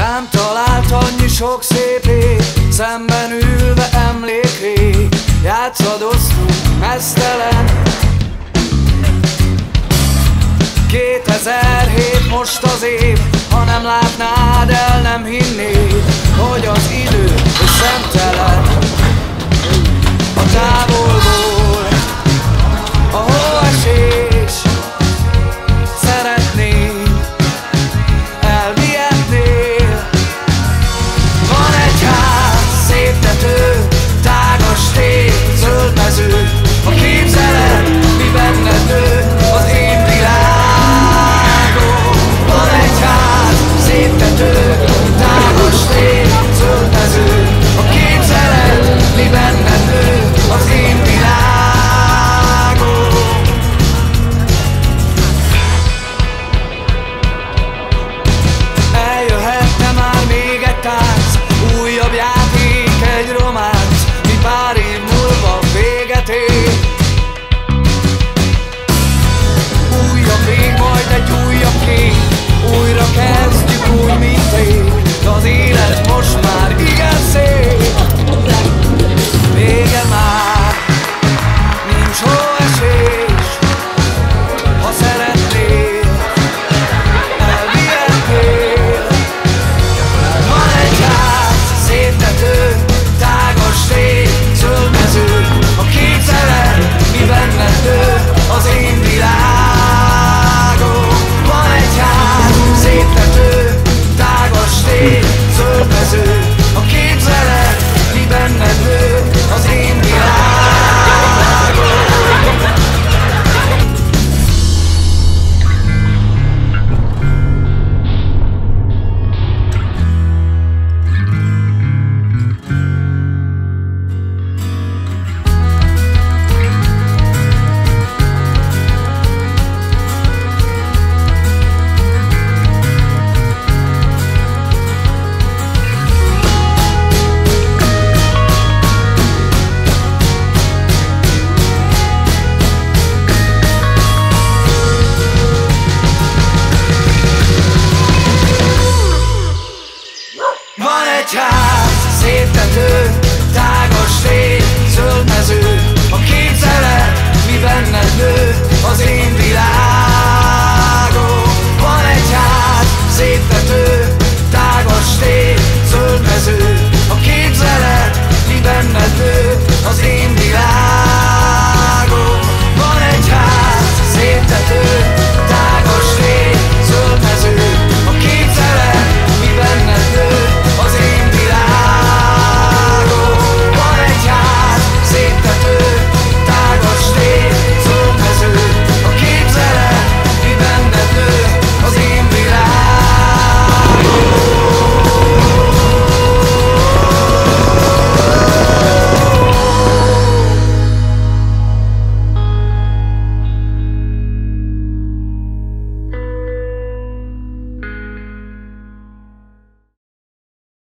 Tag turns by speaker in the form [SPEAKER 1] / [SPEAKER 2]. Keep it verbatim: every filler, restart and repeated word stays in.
[SPEAKER 1] Nem talált annyi sok szép ég, szemben ülve emlékrég. Játszadoztunk meztelen. kétezer-hét most az év, ha nem látnád, el nem hinnéd, hogy az idő szemtelen. A távolból a hóesés, szeretném elvihetnél. Van egy ház, szép tető, tágas tér, zöld mező. Ha képzeled, mi benned nő, az én világom. Van egy ház, szép tető, tágas tér, zöld mező. Ha képzeled, mi benned nő, az én világom. Eljöhetne már még egy tánc, újabb játék, egy románc, mi pár év múlva véget ér. Újabb ég, majd egy újabb kép, újra kezdjük úgy, mint ég. De az élet most már igen szép. Vége már, nincs hóesés. Ha szeretnél, elvihetnél. Van egy ház, szép tető, tágas tér, zöld mező. Ha képzeled, mi benned nő, az én világom. Van egy ház, szép tető, tágas tér, zöld mező. Ha képzeled, mi benned nő, az én világom. Van egy ház, szép tető,